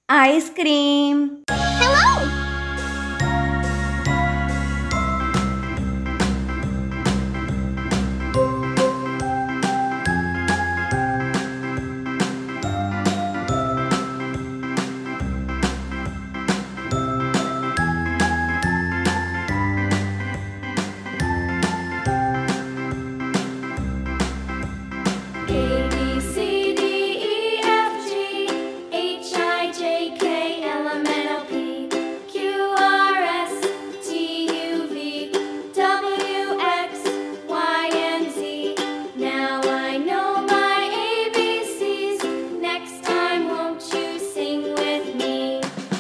Ice cream. Hello! A B C D E F G H I J K L M N O P Q R S T U V W X Y and Z. Now I know my ABCs. Next time, won't you sing with me?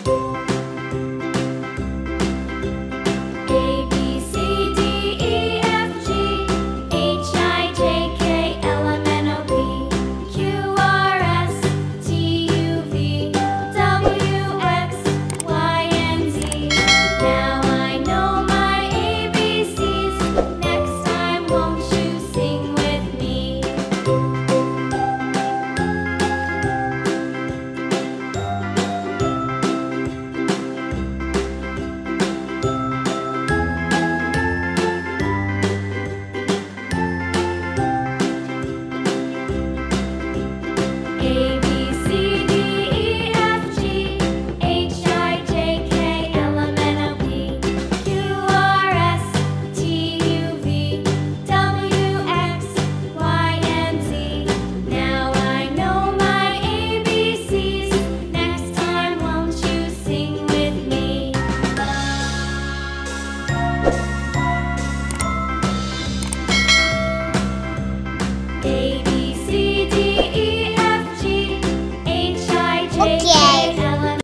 A B C D E F G H I J K L M N O P Q R S T U V W X Y and Z. Now I know my ABCs. Next time, won't you sing with me? A B C D E F G H I J K L M N O P Q R S T U V W X Y and Z. Now I know my ABCs. Next time, won't you sing with me? A B C D E F G H I J K